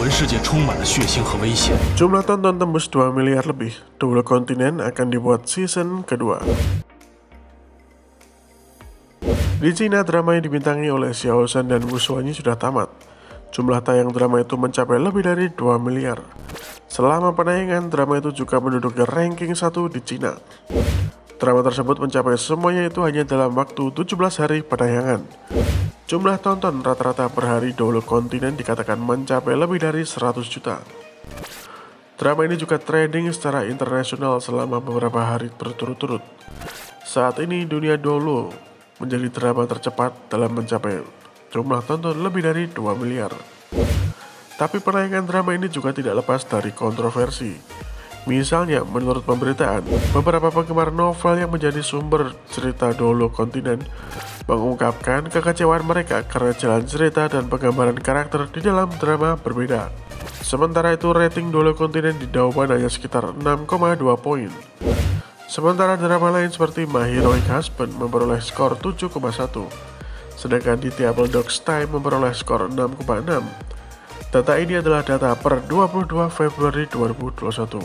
魂世界充满了血腥和危险。 Jumlah tonton tembus 2 miliar lebih. Double Continent akan dibuat season kedua. Di Cina, drama yang dibintangi oleh Xiao Shan dan Wu Xuanyi sudah tamat. Jumlah tayang drama itu mencapai lebih dari 2 miliar. Selama penayangan, drama itu juga menduduki ranking 1 di Cina. Drama tersebut mencapai semuanya itu hanya dalam waktu 17 hari penayangan. Jumlah tonton rata-rata per hari Double Continent dikatakan mencapai lebih dari 100 juta. Drama ini juga trending secara internasional selama beberapa hari berturut-turut. Saat ini dunia Double menjadi drama tercepat dalam mencapai jumlah tonton lebih dari 2 miliar. Tapi penayangan drama ini juga tidak lepas dari kontroversi. Misalnya, menurut pemberitaan, beberapa penggemar novel yang menjadi sumber cerita Double Continent mengungkapkan kekecewaan mereka karena jalan cerita dan penggambaran karakter di dalam drama berbeda. Sementara itu, rating Double Continent di Douban hanya sekitar 6,2 poin. Sementara drama lain seperti My Heroic Husband memperoleh skor 7,1, sedangkan di Diablo Dog's Time memperoleh skor 6,6. Data ini adalah data per 22 Februari 2021.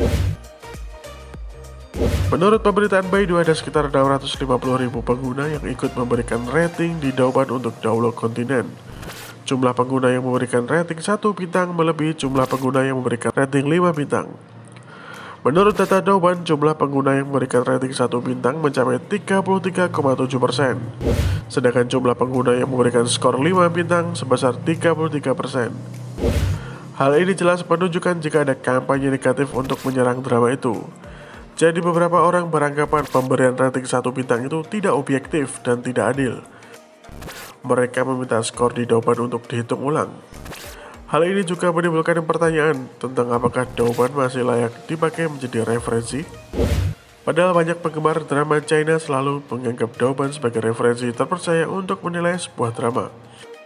Menurut pemberitaan Baidu, ada sekitar 650.000 pengguna yang ikut memberikan rating di Douban untuk Double Continent. Jumlah pengguna yang memberikan rating 1 bintang melebihi jumlah pengguna yang memberikan rating 5 bintang. Menurut data Douban, jumlah pengguna yang memberikan rating 1 bintang mencapai 33,7%, sedangkan jumlah pengguna yang memberikan skor 5 bintang sebesar 33%. Hal ini jelas menunjukkan jika ada kampanye negatif untuk menyerang drama itu. Jadi beberapa orang beranggapan pemberian rating 1 bintang itu tidak objektif dan tidak adil. Mereka meminta skor di Douban untuk dihitung ulang. Hal ini juga menimbulkan pertanyaan tentang apakah Douban masih layak dipakai menjadi referensi. Padahal banyak penggemar drama China selalu menganggap Douban sebagai referensi terpercaya untuk menilai sebuah drama.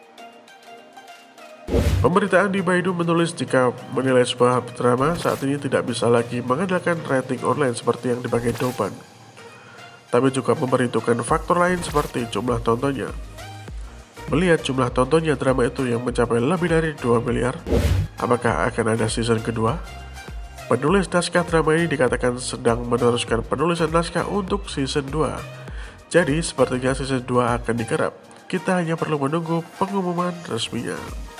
Pemberitaan di Baidu menulis jika menilai sebuah drama saat ini tidak bisa lagi mengandalkan rating online seperti yang dipakai Douban, tapi juga memperhitungkan faktor lain seperti jumlah tontonnya. Melihat jumlah tontonnya drama itu yang mencapai lebih dari 2 miliar, apakah akan ada season kedua? Penulis naskah drama ini dikatakan sedang meneruskan penulisan naskah untuk season 2. Jadi sepertinya season 2 akan digarap. Kita hanya perlu menunggu pengumuman resminya.